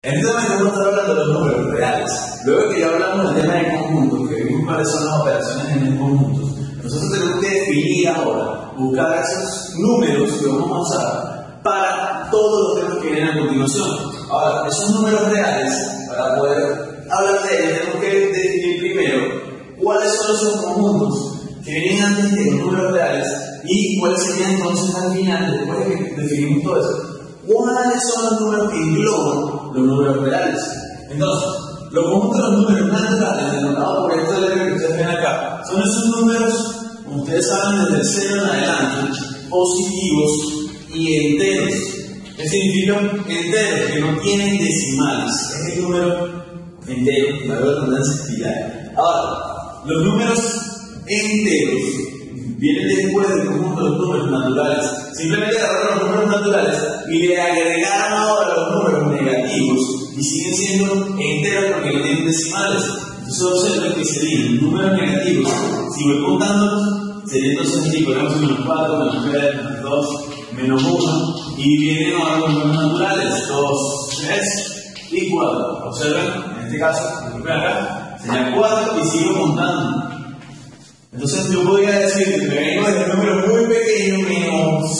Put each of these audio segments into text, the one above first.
En este momento vamos a estar hablando de los números reales. Luego que ya hablamos del tema de conjuntos, que vimos cuáles son las operaciones en los conjuntos, nosotros tenemos que definir ahora, buscar esos números que vamos a usar para todos los temas que vienen a continuación. Ahora, esos números reales, para poder hablar de ellos, tenemos que definir primero cuáles son esos conjuntos que vienen antes de los números reales y cuáles serían entonces al final, después de que definimos todo eso, cuáles son los números que engloban los números reales. Entonces, los conjuntos de los números naturales, denominados por esta letra que ustedes ven acá, son esos números, como ustedes saben, desde el 0 en adelante, positivos y enteros. ¿Qué significa enteros? Que no tienen decimales. Es el número entero, la redundancia espiral. Ahora, los números enteros vienen después del conjunto de los números naturales. Simplemente agarraron los números naturales y le agregaron ahora los números negativos y siguen siendo enteros porque no tienen decimales. Entonces observen que serían números negativos. Si voy contando, sería entonces así, ponemos menos 4, menos 3, menos 2, menos 1 y vienen ahora los números naturales, 2, 3 y 4. Observen, en este caso, acá, sería 4 y sigo contando. Entonces yo podría decir que me vengo desde un número muy pequeño, menos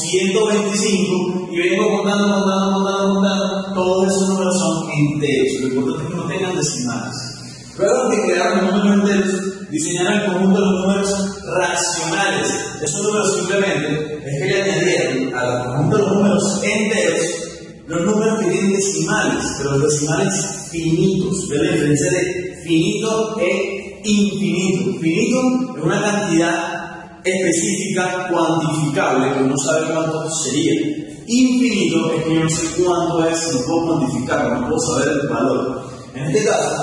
125, y vengo contando, todos esos números son enteros, lo importante es que no tengan decimales. Luego de crear los números enteros, diseñaron el conjunto de los números racionales. Esos números simplemente es que le añadieron al conjunto de los números enteros los números que tienen decimales, pero los decimales finitos. ¿Ven la diferencia de finito e infinito? Finito es una cantidad específica, cuantificable, que uno sabe cuánto sería. Infinito es que yo no sé cuánto es, no puedo cuantificarlo, no puedo saber el valor. En este caso,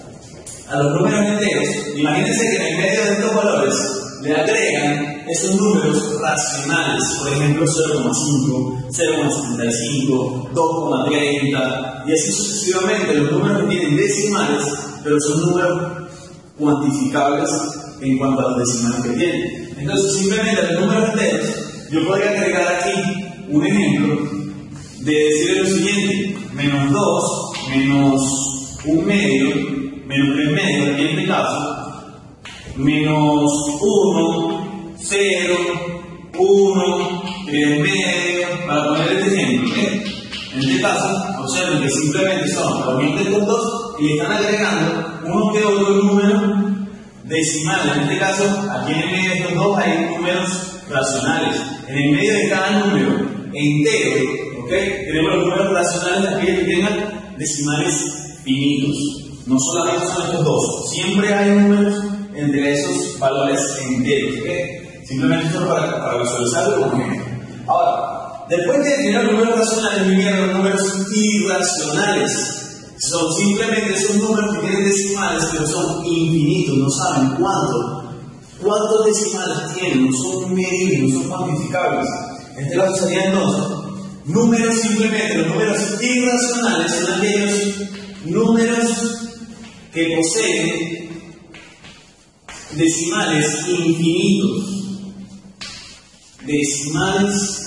a los números enteros, imagínense que en el medio de estos valores le agregan esos números racionales, por ejemplo 0,5, 0,75, 2,30 y así sucesivamente. Los números que tienen decimales, pero son números cuantificables en cuanto a los decimales que tienen. Entonces, simplemente a los números enteros, yo podría agregar aquí un ejemplo de decir lo siguiente: menos 2, menos 1 medio, menos 3 medio, en este caso, menos 1, 0, 1, 3 medio, para poner este ejemplo. En este caso, observen que simplemente son provenientes de estos dos y le están agregando uno que otro número decimal. En este caso, aquí en el medio de estos dos hay números racionales. En el medio de cada número entero, tenemos los números racionales, aquellos que tengan decimales finitos. No solamente son estos dos, siempre hay números entre esos valores enteros. Simplemente esto para visualizarlo como ejemplo. Ahora, después de definir los números racionales, vinieron los números irracionales. Son simplemente esos números que tienen decimales, pero son infinitos, no saben cuántos decimales tienen, no son medibles, no son cuantificables. En este caso serían entonces números, simplemente los números irracionales son aquellos números que poseen decimales infinitos. Decimales.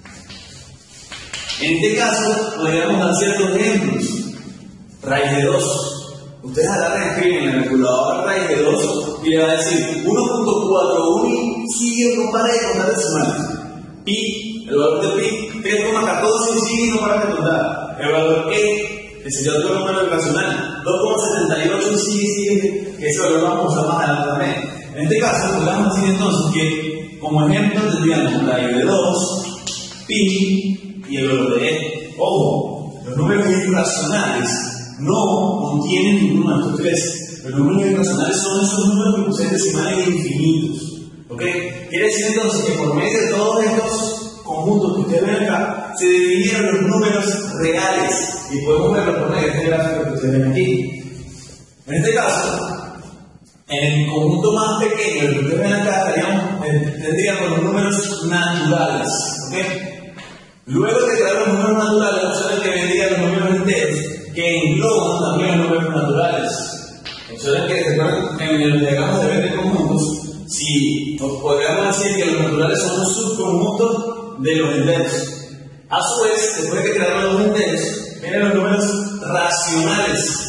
En este caso podríamos dar ciertos ejemplos. Raíz de 2. Ustedes agarran, escriben en la calculadora raíz de 2 y le va a decir 1.41 y sigue, no para de contar decimales. Pi, el valor de pi, 3,14 y sigue, no para de contar. El valor E, que sería otro número irracional, 2,78 y sigue, que ese valor lo vamos a usar más adelante también. En este caso, podemos decir entonces que, como ejemplo, tendríamos raíz de 2, pi y el valor de E. Ojo, los números irracionales no contienen ninguno de estos tres. Los números irracionales son esos números que poseen decimales infinitos. Quiere decir entonces que por medio de todos estos conjuntos que ustedes ven acá, se definieron los números reales. Y podemos verlo por medio de este gráfico que ustedes ven aquí. En este caso, en el conjunto más pequeño, el que ustedes ven acá, tendríamos los números naturales. Luego de crear los números naturales, observen que vendrían los números enteros, que engloban también los números naturales. Observen que en el diagrama de 20 conjuntos, si podríamos decir que los naturales son un subconjunto de los enteros. A su vez, después de crear los enteros, vienen los números racionales.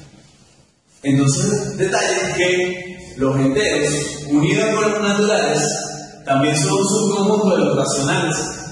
Entonces, detalle que los enteros unidos con los naturales también son un subconjunto de los racionales.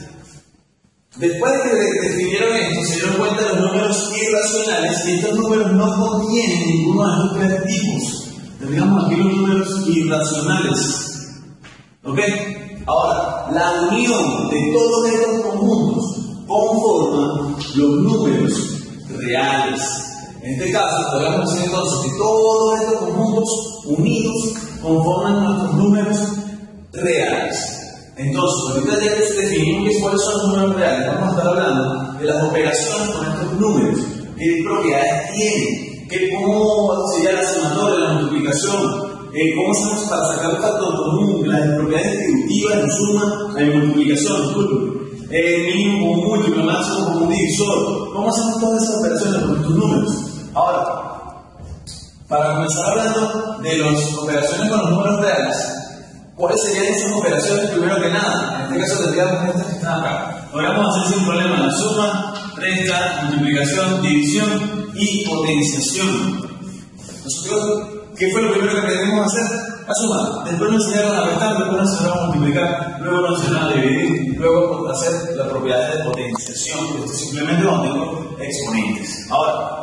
Después de que definieron esto, se dieron cuenta de los números irracionales, y estos números no contienen ninguno de estos tres tipos. Tendríamos aquí los números irracionales. ¿Ok? Ahora, la unión de todos estos conjuntos conforman los números reales. En este caso, podríamos decir entonces que todos estos conjuntos unidos conforman nuestros números reales. Entonces, ahorita ya que definimos cuáles son los números reales, vamos a estar hablando de las operaciones con estos números, qué propiedades tienen, cómo sería la sumatoria, la multiplicación, cómo hacemos para sacar el factor común, las propiedades distributivas en suma, en multiplicación, mínimo como múltiplo, máximo como un divisor, cómo hacemos todas esas operaciones con estos números. Ahora, para comenzar hablando de las operaciones con los números reales, ¿cuáles serían esas operaciones? Primero que nada, en este caso tendríamos estas que están acá. Podríamos hacer sin problema la suma, resta, multiplicación, división y potenciación. Nosotros, ¿qué fue lo primero que aprendimos a hacer? A sumar. Después nos enseñaron a restar, después nos enseñaron a multiplicar, luego nos enseñaron a dividir, luego a hacer las propiedades de potenciación. Esto simplemente cuando tengo exponentes. Ahora,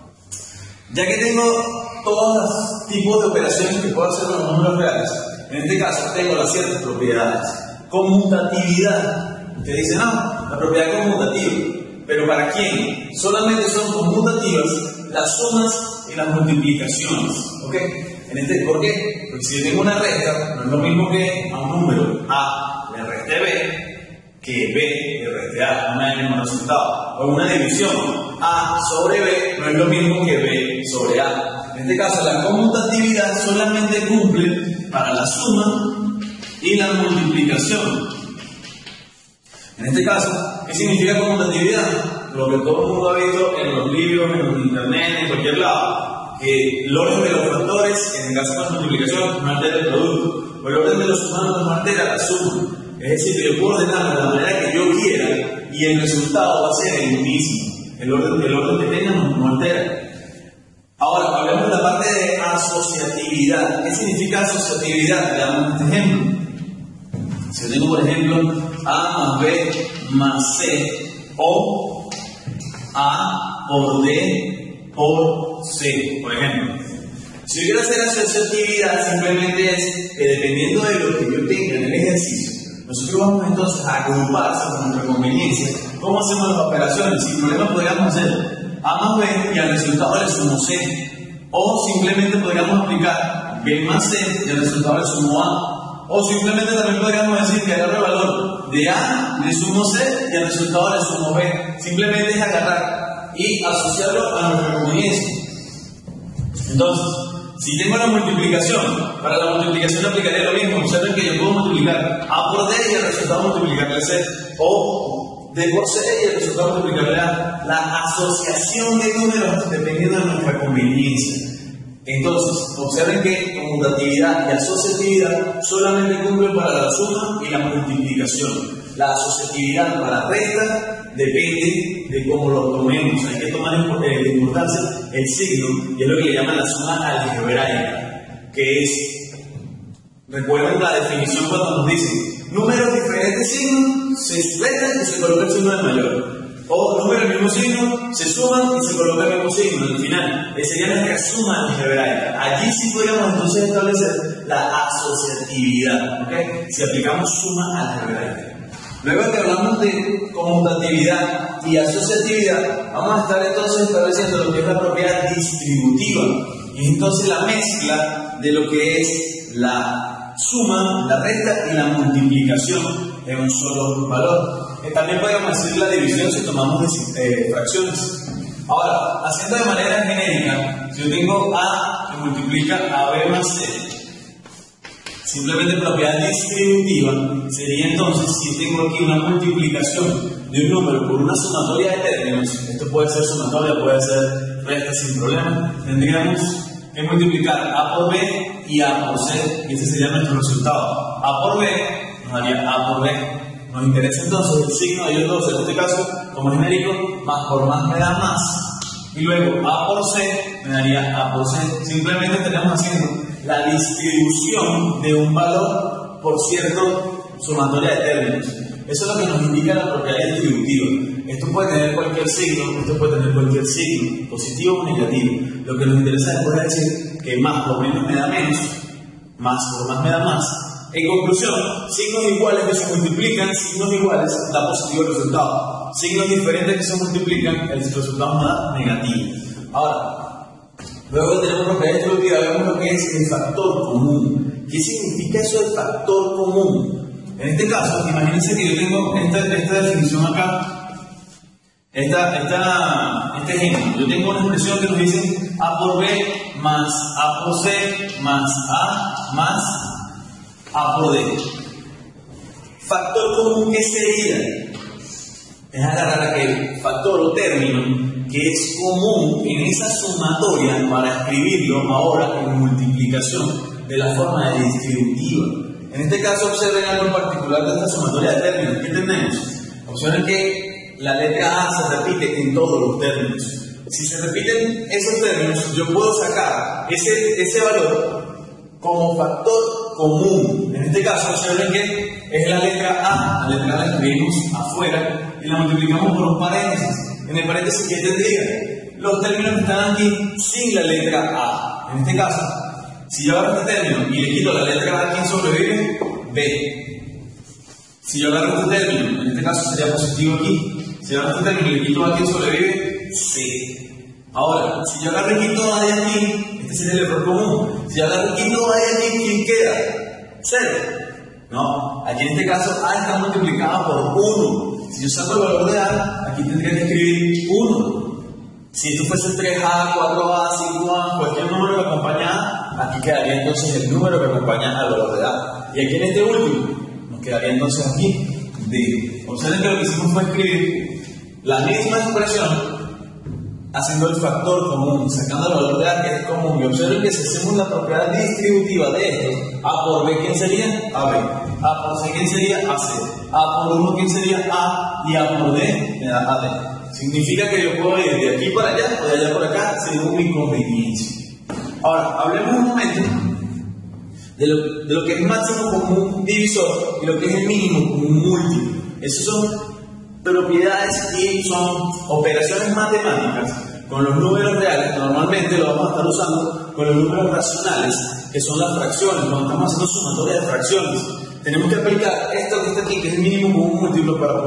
ya que tengo todos los tipos de operaciones que puedo hacer con los números reales, en este caso tengo las ciertas propiedades. Conmutatividad. Usted dice, no, la propiedad conmutativa. ¿Pero para quién? Solamente son conmutativas las sumas y las multiplicaciones. ¿Ok? ¿Por qué? Porque si yo tengo una resta, no es lo mismo que a un número A le reste B, que B le reste A, no hay el mismo resultado. O una división, A sobre B no es lo mismo que B sobre A. En este caso, la conmutatividad solamente cumple para la suma y la multiplicación. En este caso, ¿qué significa conmutatividad? Lo que todo el mundo ha visto en los libros, en los internet, en cualquier lado. Que el orden de los factores, en el caso de la multiplicación, no altera el producto. O el orden de los sumandos no altera la suma. Es decir, que yo puedo ordenarlo de la manera que yo quiera y el resultado va a ser el mismo. El orden que tenga no altera. Ahora, hablemos de la parte de asociatividad. ¿Qué significa asociatividad? Le damos este ejemplo. Si yo tengo, por ejemplo, A más B más C, o A por D por C, por ejemplo. Si yo quiero hacer asociatividad, simplemente es que dependiendo de lo que yo tenga en el ejercicio, nosotros vamos entonces a agrupar según nuestra conveniencia. ¿Cómo hacemos las operaciones? Sin problema podríamos hacer A más B y al resultado le sumo C. O simplemente podríamos aplicar B más C y al resultado le sumo A. O simplemente también podríamos decir que agarro el valor de A, le sumo C y al resultado le sumo B. Simplemente es agarrar y asociarlo a nuestra conveniencia. Entonces, si tengo la multiplicación, para la multiplicación aplicaré lo mismo. Observen que yo puedo multiplicar A por D y el resultado multiplicarle C. O D por C y el resultado multiplicarle A. La asociación de números dependiendo de nuestra conveniencia. Entonces, observen que conmutatividad y asociatividad solamente cumplen para la suma y la multiplicación. La asociatividad para la resta depende de cómo lo tomemos. Hay que tomar de importancia el signo, y es lo que le llaman la suma algebraica, que es, recuerden la definición cuando nos dicen números de diferentes signos, se restan y se coloca el signo del mayor. O números del mismo signo, se suman y se coloca el mismo signo al final. Sería nuestra suma algebraica. Allí sí podríamos entonces establecer la asociatividad, ¿okay? Si aplicamos suma algebraica. Luego que hablamos de conmutatividad y asociatividad, vamos a estar entonces estableciendo lo que es la propiedad distributiva. Y entonces la mezcla de lo que es la suma, la resta y la multiplicación en un solo valor. También podríamos decir la división si tomamos fracciones. Ahora, haciendo de manera genérica, si yo tengo A que multiplica a B más C, simplemente propiedad distributiva sería entonces, si tengo aquí una multiplicación de un número por una sumatoria de términos, esto puede ser sumatoria, puede ser resta sin problema, tendríamos que multiplicar A por B y A por C, y ese sería nuestro resultado. A por B nos daría A por B. Nos interesa entonces el signo de ellos dos, en este caso, como genérico, más por más me da más. Y luego A por C me daría A por C. Simplemente estaremos haciendo la distribución de un valor por cierto sumatoria de términos. Eso es lo que nos indica la propiedad distributiva. Esto puede tener cualquier signo, esto puede tener cualquier signo, positivo o negativo. Lo que nos interesa después es decir que más por menos me da menos, más por más me da más. En conclusión, signos iguales que se multiplican, signos iguales da positivo el resultado. Signos diferentes que se multiplican, el resultado me da negativo. Ahora, luego tenemos propiedad distributiva, vemos lo que es el factor común. ¿Qué significa eso del factor común? En este caso, imagínense que yo tengo esta definición acá, este ejemplo. Yo tengo una expresión que nos dice A por B más A por C más A por D. Factor común, ¿qué sería? Es agarrar aquel factor o término que es común en esa sumatoria para escribirlo ahora en multiplicación de la forma de distributiva. En este caso, observen algo en particular de esta sumatoria de términos. ¿Qué tenemos? Observen que la letra A se repite en todos los términos. Si se repiten esos términos, yo puedo sacar ese valor como factor común. En este caso, observen que es la letra A. La letra A la escribimos afuera y la multiplicamos por un paréntesis. En el paréntesis, ¿qué tendría? Los términos que están aquí sin la letra A. En este caso, si yo agarro este término y le quito la letra A, ¿quién sobrevive? B. Si yo agarro este término, en este caso sería positivo aquí. Si yo agarro este término y le quito A, ¿quién sobrevive? C. Ahora, si yo agarro y quito A de aquí, este sería el error común. Si yo agarro y quito A de aquí, ¿quién queda? 0. No, aquí en este caso A está multiplicada por 1. Si yo saco el valor de A, aquí tendría que escribir 1. Si esto fuese 3A, 4A, 5A, cualquier número que acompaña A, aquí quedaría entonces el número que acompaña al valor de A. Y aquí en este último, nos quedaría entonces aquí D. Observen que lo que hicimos fue escribir la misma expresión haciendo el factor común, sacando el valor de A que es común. Y observen que si hacemos la propiedad distributiva de esto, A por B, ¿quién sería? AB. A por C, ¿quién sería? AC. A por 1, ¿quién sería? A. Y A por D, me da AD. Significa que yo puedo ir de aquí para allá o de allá para acá según mi conveniencia. Ahora, hablemos un momento de lo que es máximo común divisor y lo que es el mínimo común múltiplo. Esas son propiedades y son operaciones matemáticas con los números reales. Normalmente lo vamos a estar usando con los números racionales, que son las fracciones. Cuando estamos haciendo sumatoria de fracciones, tenemos que aplicar esto que está aquí, que es el mínimo común múltiplo, para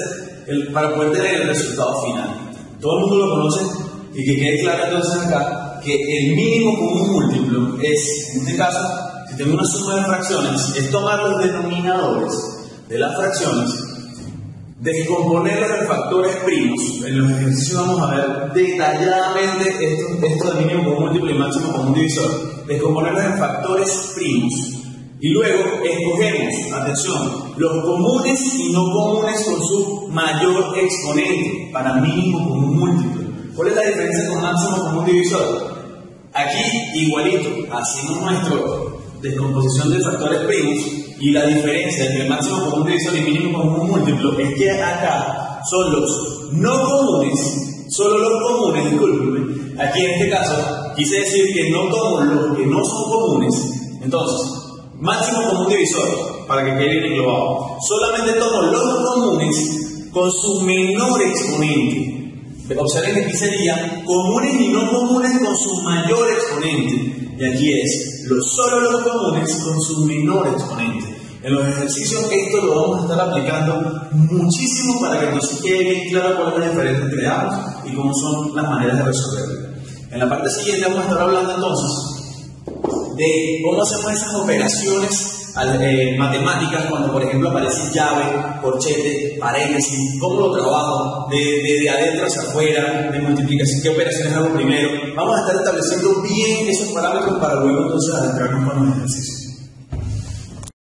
poder tener el resultado final. Todo el mundo lo conoce y que quede claro entonces acá que el mínimo común múltiplo es, en este caso, si tengo una suma de fracciones, es tomar los denominadores de las fracciones, descomponerlos en factores primos. En los ejercicios vamos a ver detalladamente esto del mínimo común múltiplo y máximo común divisor. Descomponerlos en factores primos. Y luego escogemos, atención, los comunes y no comunes con su mayor exponente para mínimo común múltiplo. ¿Cuál es la diferencia con máximo común divisor? Aquí, igualito, hacemos nuestra descomposición de factores primos y la diferencia entre máximo común divisor y mínimo común múltiplo es que acá son los no comunes, solo los comunes, discúlpenme. Aquí en este caso quise decir que no tomo los que no son comunes. Entonces, máximo común divisor, para que quede bien englobado, solamente tomo los comunes con su menor exponente. Observen que aquí serían comunes y no comunes con su mayor exponente. Y aquí es solo los comunes con su menor exponente. En los ejercicios esto lo vamos a estar aplicando muchísimo para que entonces quede bien claro cuál es la diferencia entre ambos y cómo son las maneras de resolverlo. En la parte siguiente vamos a estar hablando entonces de cómo hacemos esas operaciones matemáticas cuando por ejemplo aparece llave, corchete, paréntesis, cómo lo trabajo de adentro hacia afuera, de multiplicación, qué operaciones hago primero. Vamos a estar estableciendo bien esos parámetros para luego entonces adentrarnos con los ejercicios.